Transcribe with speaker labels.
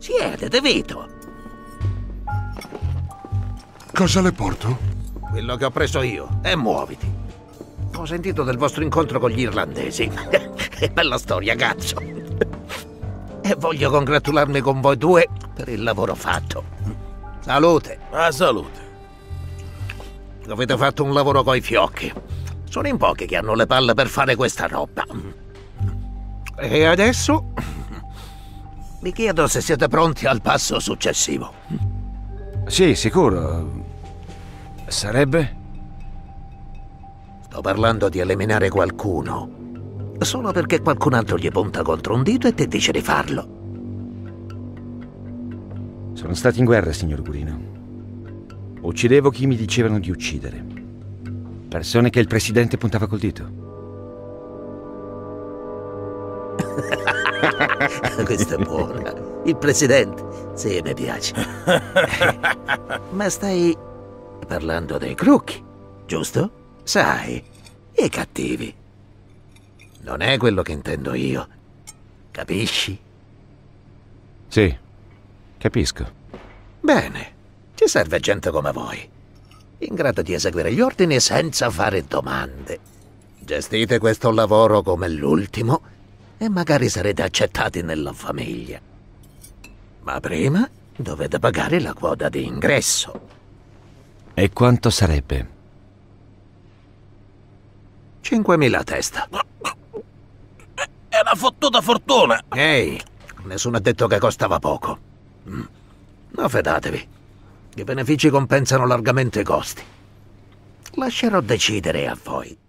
Speaker 1: Siedete, Vito.
Speaker 2: Cosa le porto?
Speaker 1: Quello che ho preso io. E muoviti. Ho sentito del vostro incontro con gli irlandesi. È bella storia, cazzo. E voglio congratularmi con voi due per il lavoro fatto. Salute.
Speaker 3: A salute.
Speaker 1: Avete fatto un lavoro coi fiocchi. Sono in pochi che hanno le palle per fare questa roba. E adesso vi chiedo se siete pronti al passo successivo.
Speaker 4: Sì, sicuro. Sarebbe?
Speaker 1: Sto parlando di eliminare qualcuno solo perché qualcun altro gli punta contro un dito e ti dice di farlo.
Speaker 4: Sono stato in guerra, signor Gurino. Uccidevo chi mi dicevano di uccidere. Persone che il presidente puntava col dito.
Speaker 1: Questa è buona. Il presidente. Sì, mi piace. Ma stai parlando dei crocchi, giusto? Sai, i cattivi. Non è quello che intendo io. Capisci?
Speaker 4: Sì, capisco.
Speaker 1: Bene. Ci serve gente come voi, in grado di eseguire gli ordini senza fare domande. Gestite questo lavoro come l'ultimo e magari sarete accettati nella famiglia. Ma prima dovete pagare la quota di ingresso.
Speaker 4: E quanto sarebbe?
Speaker 1: 5.000 a testa.
Speaker 3: È una fottuta fortuna.
Speaker 1: Ehi, nessuno ha detto che costava poco. No, fidatevi. I benefici compensano largamente i costi. Lascerò decidere a voi.